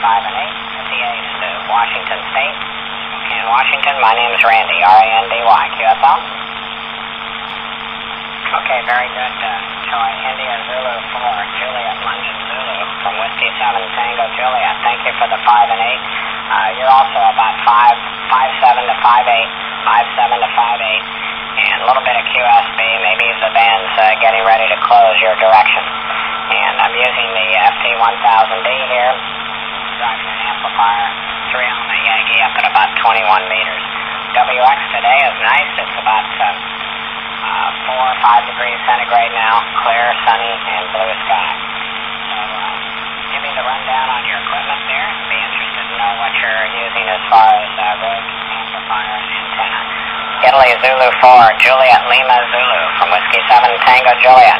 5 and 8, 58 into Washington State. In Washington, my name is Randy, R-A-N-D-Y, QSL. Okay, very good. Troy, India, Zulu 4, Juliet, London, Zulu, from Whiskey 7, Tango, Juliet. Thank you for the 5 and 8. You're also about 5'7" to 5'8", 5'7" to 5'8", and a little bit of QSB, maybe the band's getting ready to close your direction. And I'm using the FT1000D here, driving an amplifier, 3-element Yagi up at about 21 meters. WX today is nice. It's about 4 or 5 degrees centigrade now, clear, sunny, and blue sky. So give me the rundown on your equipment there. I'd be interested to know what you're using as far as rig, amplifier, and antenna. Italy, Zulu 4, Juliet, Lima, Zulu, from Whiskey 7, Tango, Juliet.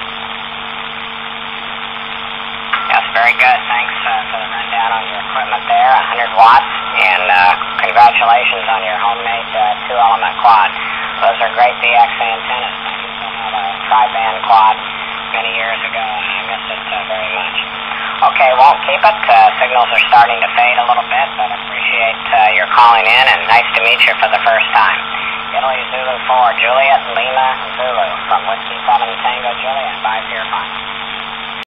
Yes, very good. Thanks for the rundown on your equipment there, 100 watts, and congratulations on your homemade 2-element quad. Those are great DX antennas. I used to have a tri-band quad many years ago, and I miss it very much. Okay, won't keep it. Signals are starting to fade a little bit, but appreciate your calling in, and nice to meet you for the first time. Italy, Zulu 4, Juliet, Lima, Zulu, from Whiskey 7, Tango, Juliet. Bye for your fun.